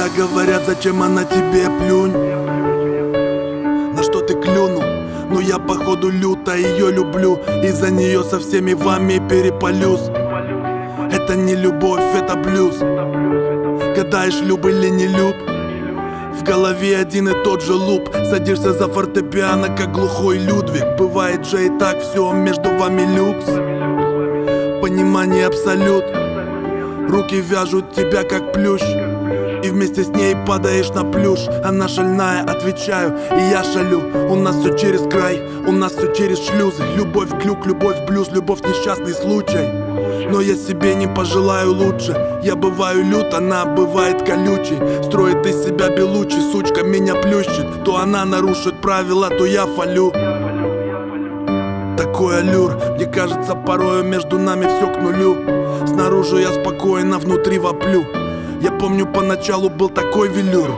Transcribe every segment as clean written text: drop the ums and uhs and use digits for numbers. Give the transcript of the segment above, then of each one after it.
говорят, зачем она тебе, плюнь. На что ты клюнул? Но я походу люто ее люблю, и за нее со всеми вами перепалюсь. Это не любовь, это блюз. Гадаешь, люб или не люб? В голове один и тот же луп. Садишься за фортепиано, как глухой Людвиг. Бывает же и так, все между вами люкс. Понимание абсолют. Руки вяжут тебя, как плющ, и вместе с ней падаешь на плюш. Она шальная, отвечаю, и я шалю. У нас все через край, у нас все через шлюзы. Любовь клюк, любовь блюз, любовь несчастный случай. Но я себе не пожелаю лучше. Я бываю лют, она бывает колючей. Строит из себя белучи, сучка меня плющит. То она нарушит правила, то я фалю. Такой аллюр, мне кажется, порою между нами все к нулю. Снаружи я спокойно, внутри воплю. Я помню, поначалу был такой велюр,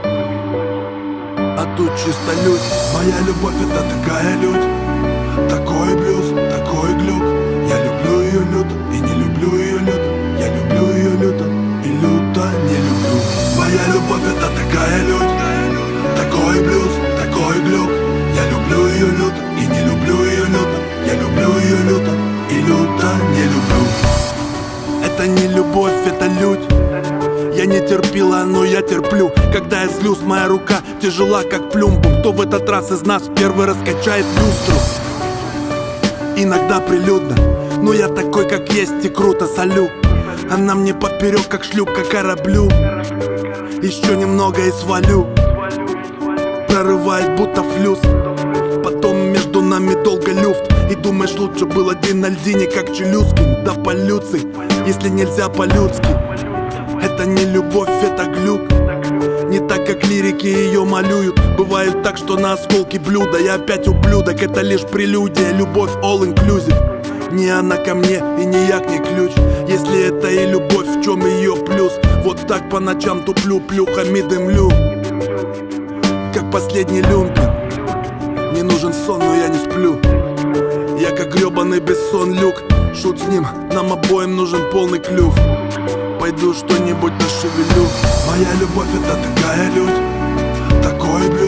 а тут чисто людь. Моя любовь это такая людь. Такой блюз, такой глюк. Я люблю ее люто и не люблю ее люто. Я люблю ее люто и люто не люблю. Моя любовь это такая людь. Такой блюз, такой глюк. Я люблю ее люто и не люблю ее люто. Я люблю ее люто и люто не люблю. Это не любовь, это людь. Я не терпила, но я терплю. Когда я злюсь, моя рука тяжела, как плюмбум. Кто в этот раз из нас первый раскачает люстру? Иногда прилюдно, но я такой, как есть, и круто солю. Она мне поперек, как шлюпка кораблю. Еще немного и свалю. Прорывает, будто флюс. Потом между нами долго люфт. И думаешь, лучше был один на льдине, как Челюскин. Да полюций, если нельзя по-людски. Это не любовь, это глюк. Не так, как лирики ее малюют. Бывает так, что на осколки блюда я опять ублюдок, это лишь прелюдия. Любовь all inclusive. Не она ко мне и не я к ней ключ. Если это и любовь, в чем ее плюс? Вот так по ночам туплю, плюхами дымлю, как последний люмпин. Мне нужен сон, но я не сплю. Я как гребаный бессон люк. Шут с ним, нам обоим нужен полный клюв. Пойду что-нибудь дошевелю. Моя любовь это такая людь. Такой блюз.